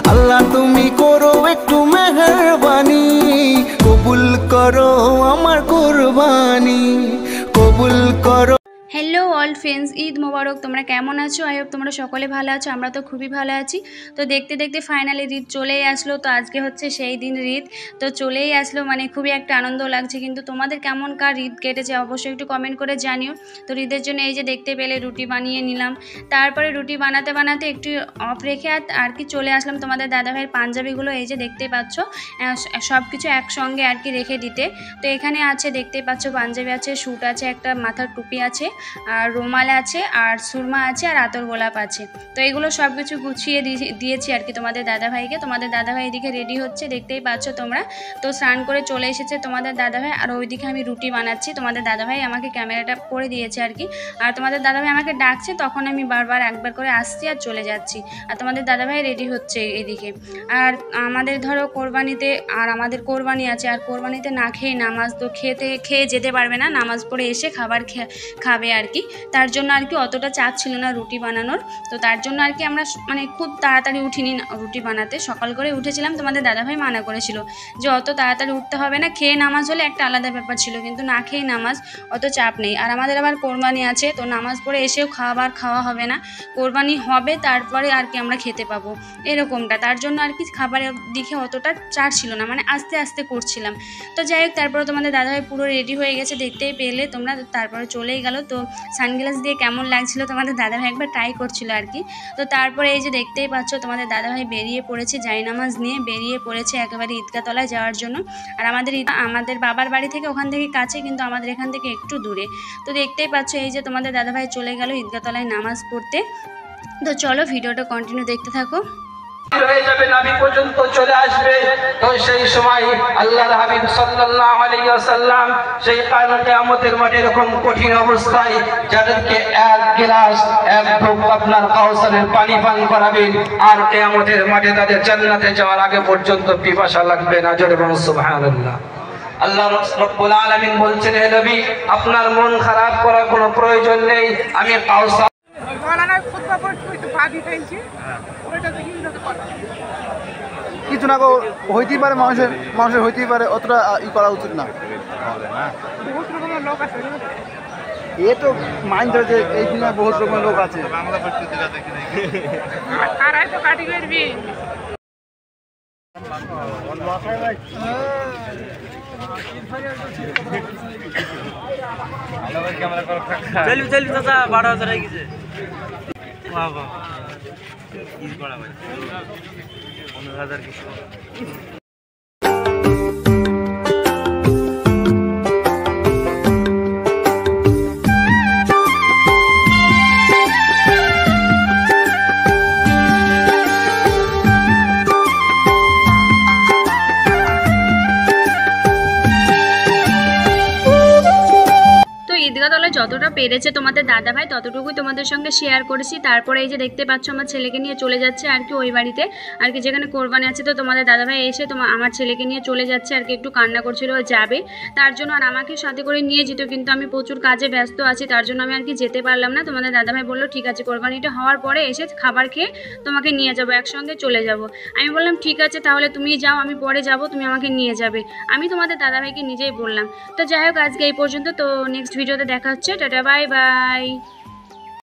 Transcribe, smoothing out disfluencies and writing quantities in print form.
আল্লাহ তুমি করো একটু মেহেরবানি, কবুল করো আমার কুরবানি, কবুল করো। হ্যালো অল ফ্রেন্ডস, ঈদ মোবারক। তোমরা কেমন আছো? আই হোপ তোমরা সকলে ভালো আছো। আমরা তো খুবই ভালো আছি। তো দেখতে দেখতে ফাইনালি ঈদ চলেই আসলো। তো আজকে হচ্ছে সেই দিন ঈদ, তো চলেই আসলো, মানে খুবই একটা আনন্দ লাগছে। কিন্তু তোমাদের কেমন কার ঈদ কেটেছে অবশ্যই একটু কমেন্ট করে জানিও। তো ঈদের জন্য এই যে দেখতে পেলে রুটি বানিয়ে নিলাম। তারপরে রুটি বানাতে বানাতে একটু অফ রেখে আর কি চলে আসলাম তোমাদের দাদাভাইয়ের পাঞ্জাবিগুলো এই যে দেখতেই পাচ্ছ, সব কিছু একসঙ্গে আর কি রেখে দিতে। তো এখানে আছে দেখতেই পাচ্ছ, পাঞ্জাবি আছে, স্যুট আছে, একটা মাথার টুপি আছে, আর রুমাল আছে, আর সুরমা আছে, আর আতর গোলাপ আছে। তো এগুলো সব কিছু গুছিয়ে দিয়েছি আর কি তোমাদের দাদাভাইকে। তোমাদের দাদাভাই এদিকে রেডি হচ্ছে দেখতেই পাচ্ছ তোমরা। তো স্নান করে চলে এসেছে তোমাদের দাদাভাই, আর ওইদিকে আমি রুটি বানাচ্ছি। তোমাদের দাদাভাই আমাকে ক্যামেরাটা করে দিয়েছে আর কি। আর তোমাদের দাদাভাই আমাকে ডাকছে, তখন আমি বারবার একবার করে আসছি আর চলে যাচ্ছি। আর তোমাদের দাদাভাই রেডি হচ্ছে এদিকে। আর আমাদের ধরো কোরবানিতে, আর আমাদের কোরবানি আছে, আর কোরবানিতে না খেয়ে নামাজ তো খেয়ে যেতে পারবে না, নামাজ পড়ে এসে খাবে আর কি। তার জন্য আর কি অতটা চাপ ছিল না রুটি বানানোর। তো তার জন্য আর কি আমরা মানে খুব তাড়াতাড়ি উঠিনি রুটি বানাতে, সকাল করে উঠেছিলাম। তোমাদের দাদাভাই মানা করেছিল যে অত তাড়াতাড়ি উঠতে হবে না, খেয়ে নামাজ হলে একটা আলাদা ব্যাপার ছিল, কিন্তু না খেয়ে নামাজ অত চাপ নেই। আর আমাদের আবার কোরবানি আছে, তো নামাজ পড়ে এসেও খাওয়া হবে না, কোরবানি হবে তারপরে আর কি আমরা খেতে পাবো, এরকমটা। তার জন্য আর কি খাবারের দিকে অতটা চাপ ছিল না, মানে আস্তে আস্তে করছিলাম। তো যাই হোক, তারপরে তোমাদের দাদাভাই পুরো রেডি হয়ে গেছে দেখতেই পেলে তোমরা। তারপরে চলেই গেল। তো সানগ্লাস দিয়ে কেমন লাগছিল তোমাদের দাদাভাই একবার ট্রাই করছিল আর কি। তো তারপরে এই যে দেখতেই পাচ্ছ তোমাদের দাদাভাই বেরিয়ে পড়েছে, জায়নামাজ নিয়ে বেরিয়ে পড়েছে একেবারে ঈদগাহতলায় যাওয়ার জন্য। আর আমাদের বাবার বাড়ি থেকে ওখান থেকে কাছে, কিন্তু আমাদের এখান থেকে একটু দূরে। তো দেখতেই পাচ্ছ এই যে তোমাদের দাদাভাই চলে গেল ঈদগাহতলায় নামাজ পড়তে। তো চলো ভিডিওটা কন্টিনিউ দেখতে থাকো। হয়ে যাবে, নবী পর্যন্ত চলে আসবে। তো সেই সময় আল্লাহর হাবিব সাল্লাল্লাহু আলাইহি ওয়াসাল্লাম সেই কিয়ামতের মাঠে এরকম কঠিন অবস্থায় যাদেরকে এক গ্লাস এক ঢোক আপনার কাউসারের পানি পান করাবেন, আর কিয়ামতের মাঠে তাদের জান্নাতে যাওয়ার আগে পর্যন্ত পিপাসা লাগবে না। জোরে বলুন সুবহানাল্লাহ। আল্লাহ রাব্বুল আলামিন বলছেন, হে নবী আপনার মন খারাপ করার কোনো প্রয়োজন নেই, আমি কাউসার কিছু না হইতেই পারে, মানুষের হইতেই পারে, অতটা করা উচিত না। এ তো মাইন্ড ধরে যে এই দিনে বহুত রকমের লোক আছে। চলি চাচা 12,000 হয়ে গেছে। বাবা ঈদ করা ভাই 15,000 কিছু। ঈদগাহতলায় যতটা পেরেছে তোমাদের দাদাভাই ততটুকুই তোমাদের সঙ্গে শেয়ার করেছি। তারপরে এই যে দেখতে পাচ্ছ আমার ছেলেকে নিয়ে চলে যাচ্ছে আর কি ওই বাড়িতে, আর কি যেখানে কোরবানি আছে। তো তোমাদের দাদাভাই এসে আমার ছেলেকে নিয়ে চলে যাচ্ছে আর কি, একটু কান্না করছিল যাবে তার জন্য, আর আমাকে সাথে করে নিয়ে যেত, কিন্তু আমি প্রচুর কাজে ব্যস্ত আছি, তার জন্য আমি আর কি যেতে পারলাম না। তোমাদের দাদাভাই বললো ঠিক আছে কোরবানিটা হওয়ার পরে এসে খাবার খেয়ে তোমাকে নিয়ে যাবো, একসঙ্গে চলে যাব। আমি বললাম ঠিক আছে তাহলে তুমি যাও, আমি পরে যাব, তুমি আমাকে নিয়ে যাবে, আমি তোমাদের দাদাভাইকে নিজেই বললাম। তো যাই হোক আজকে এই পর্যন্ত। তো নেক্সট ভিডিওতে দেখা হচ্ছে। Tata bye by.